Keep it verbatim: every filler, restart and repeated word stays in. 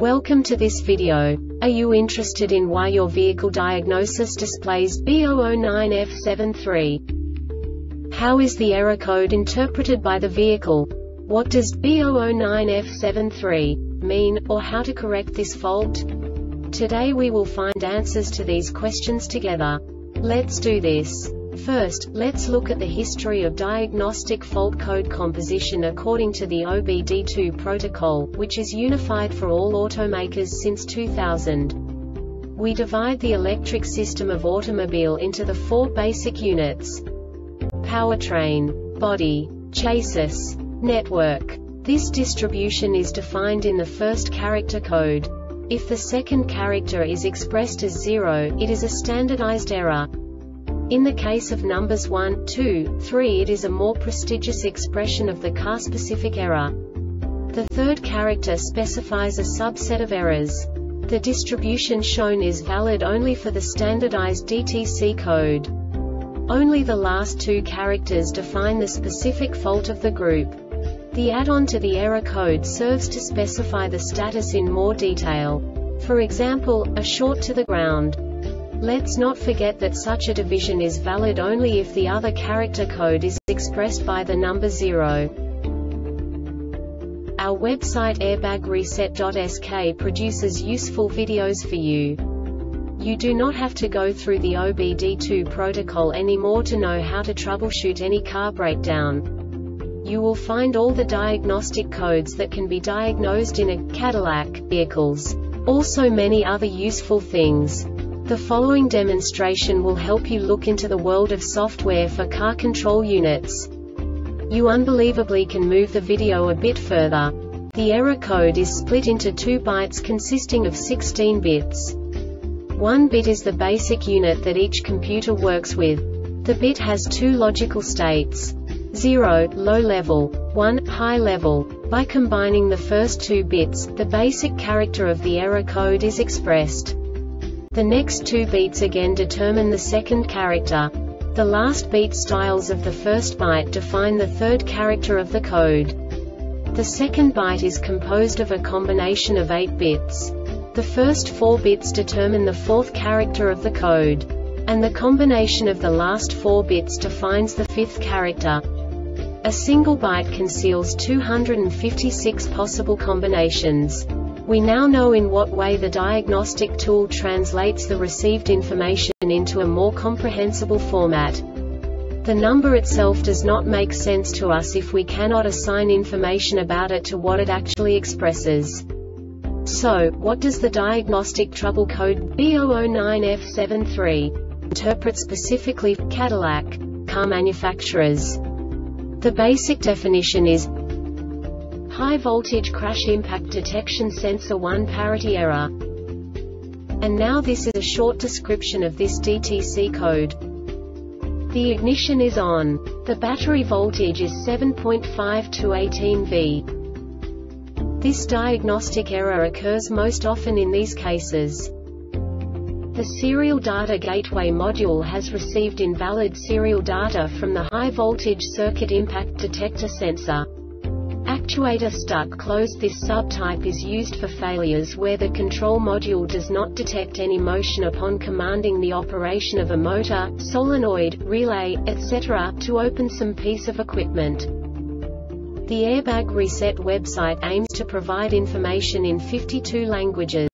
Welcome to this video. Are you interested in why your vehicle diagnosis displays B zero zero nine F seven three? How is the error code interpreted by the vehicle? What does B zero zero nine F seven three mean, or how to correct this fault? Today we will find answers to these questions together. Let's do this. First, let's look at the history of diagnostic fault code composition according to the O B D two protocol, which is unified for all automakers since two thousand. We divide the electric system of automobile into the four basic units: powertrain, body, chassis, network. This distribution is defined in the first character code. If the second character is expressed as zero, it is a standardized error. In the case of numbers one, two, three, it is a more prestigious expression of the car-specific error. The third character specifies a subset of errors. The distribution shown is valid only for the standardized D T C code. Only the last two characters define the specific fault of the group. The add-on to the error code serves to specify the status in more detail. For example, a short to the ground. Let's not forget that such a division is valid only if the other character code is expressed by the number zero. Our website airbag reset dot S K produces useful videos for you. You do not have to go through the O B D two protocol anymore to know how to troubleshoot any car breakdown. You will find all the diagnostic codes that can be diagnosed in a Cadillac vehicles. Also many other useful things. The following demonstration will help you look into the world of software for car control units. You unbelievably can move the video a bit further. The error code is split into two bytes consisting of sixteen bits. One bit is the basic unit that each computer works with. The bit has two logical states: zero, low level, one, high level. By combining the first two bits, the basic character of the error code is expressed. The next two beats again determine the second character. The last beat styles of the first byte define the third character of the code. The second byte is composed of a combination of eight bits. The first four bits determine the fourth character of the code. And the combination of the last four bits defines the fifth character. A single byte conceals two hundred fifty-six possible combinations. We now know in what way the diagnostic tool translates the received information into a more comprehensible format. The number itself does not make sense to us if we cannot assign information about it to what it actually expresses. So, what does the diagnostic trouble code B zero zero nine F seven three interpret specifically for Cadillac car manufacturers? The basic definition is high voltage crash impact detection sensor one parity error. And now this is a short description of this D T C code. The ignition is on. The battery voltage is seven point five to eighteen volts. This diagnostic error occurs most often in these cases. The serial data gateway module has received invalid serial data from the high voltage circuit impact detector sensor. Actuator stuck closed. This subtype is used for failures where the control module does not detect any motion upon commanding the operation of a motor, solenoid, relay, et cetera, to open some piece of equipment. The Airbag Reset website aims to provide information in fifty-two languages.